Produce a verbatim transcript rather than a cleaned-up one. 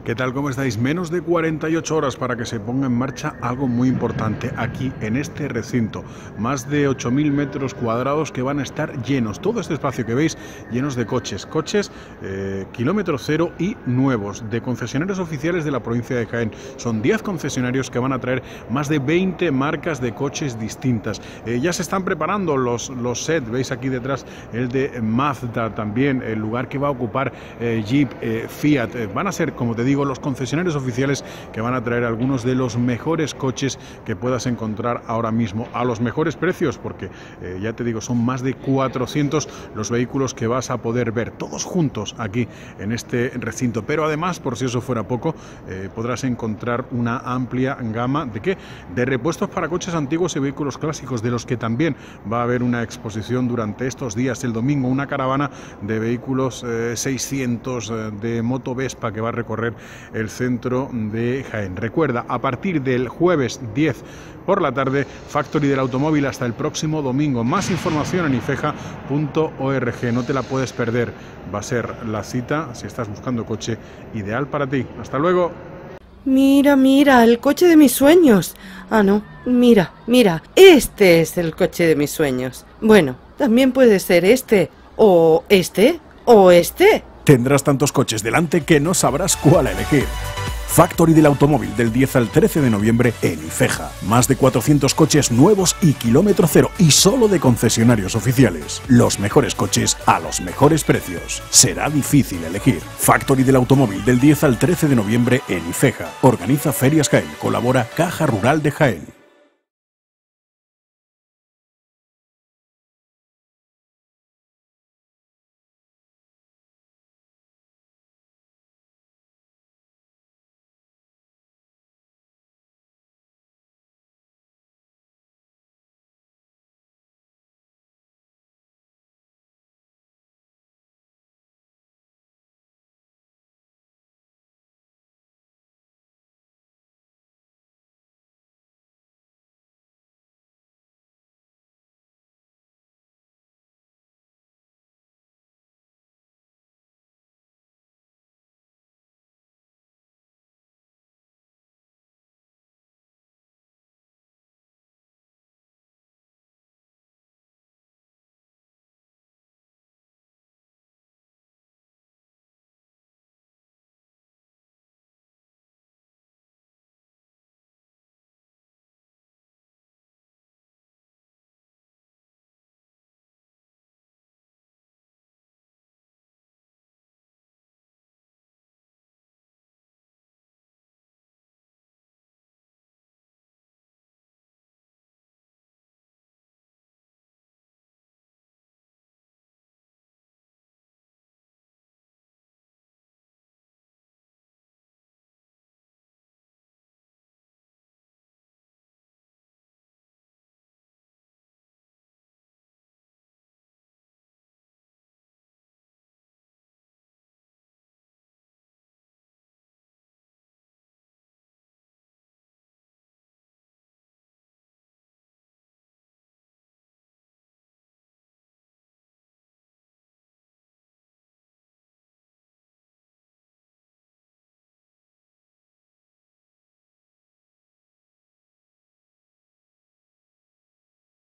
¿Qué tal? ¿Cómo estáis? Menos de cuarenta y ocho horas para que se ponga en marcha algo muy importante aquí en este recinto. Más de ocho mil metros cuadrados que van a estar llenos. Todo este espacio que veis llenos de coches. Coches eh, kilómetro cero y nuevos, de concesionarios oficiales de la provincia de Jaén. Son diez concesionarios que van a traer más de veinte marcas de coches distintas. Eh, ya se están preparando los, los sets. Veis aquí detrás el de Mazda también, el lugar que va a ocupar eh, Jeep, eh, Fiat. Eh, van a ser, como te digo, los concesionarios oficiales que van a traer algunos de los mejores coches que puedas encontrar ahora mismo a los mejores precios, porque eh, ya te digo, son más de cuatrocientos los vehículos que vas a poder ver todos juntos aquí en este recinto. Pero además, por si eso fuera poco, eh, podrás encontrar una amplia gama de ¿qué? de repuestos para coches antiguos y vehículos clásicos, de los que también va a haber una exposición durante estos días. El domingo, una caravana de vehículos eh, seiscientos eh, de Moto Vespa que va a recorrer el centro de Jaén. Recuerda, a partir del jueves diez por la tarde, Factory del Automóvil hasta el próximo domingo. Más información en ifeja punto org, no te la puedes perder. Va a ser la cita, si estás buscando coche, ideal para ti. Hasta luego. Mira, mira, el coche de mis sueños. Ah, no, mira, mira, este es el coche de mis sueños. Bueno, también puede ser este, o este, o este. Tendrás tantos coches delante que no sabrás cuál elegir. Factory del Automóvil del diez al trece de noviembre en Ifeja. Más de cuatrocientos coches nuevos y kilómetro cero, y solo de concesionarios oficiales. Los mejores coches a los mejores precios. Será difícil elegir. Factory del Automóvil del diez al trece de noviembre en Ifeja. Organiza Ferias Jaén. Colabora Caja Rural de Jaén.